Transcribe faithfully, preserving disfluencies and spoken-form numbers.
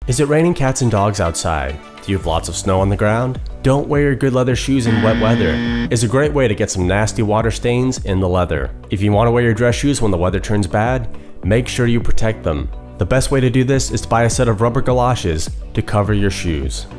Is it raining cats and dogs outside? Do you have lots of snow on the ground? Don't wear your good leather shoes in wet weather. It's a great way to get some nasty water stains in the leather. If you want to wear your dress shoes when the weather turns bad, make sure you protect them. The best way to do this is to buy a set of rubber galoshes to cover your shoes.